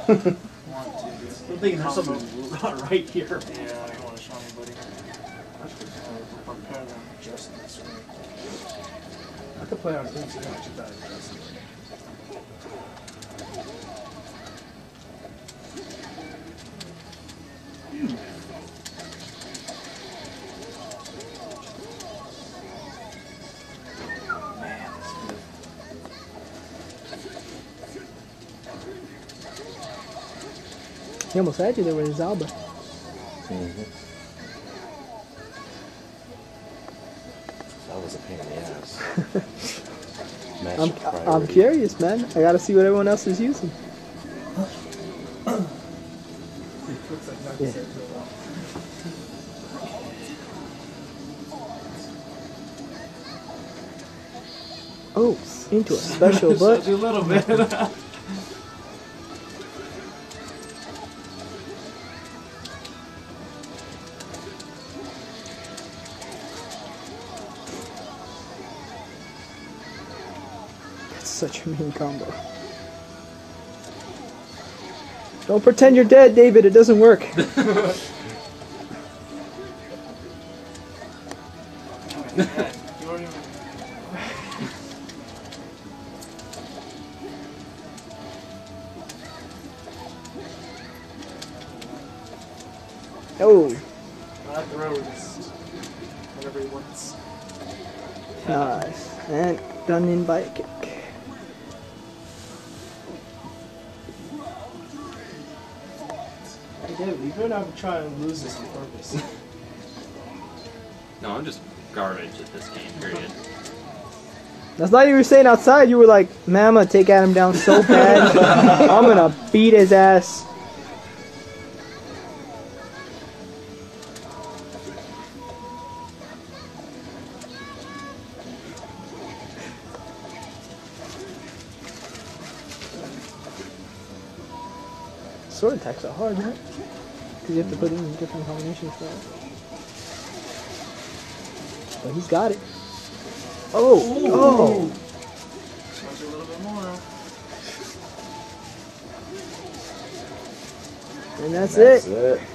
I'm thinking there's something right here. Yeah, I don't want to show anybody. Prepare them just this way. I could play on things you don't actually die just. He almost had you there with his Alba. That was a pain in the ass. I'm curious, man. I gotta see what everyone else is using. Looks like Nagase Yeah. Oh, into a special butt. Just a little bit. That's such a mean combo. Don't pretend you're dead, David. It doesn't work. Oh, That throw is whatever he wants. nice. And done in by a kick. Hey, David, you better not try and lose this on purpose. No, I'm just garbage at this game, period. That's not what you were saying outside. You were like, man, I'm gonna take Adam down so bad. I'm gonna beat his ass. Sword attacks are hard, right? Because you have to put in different combinations for it. But he's got it. Oh! Ooh. Oh! Punch a little bit more. And that's it. it.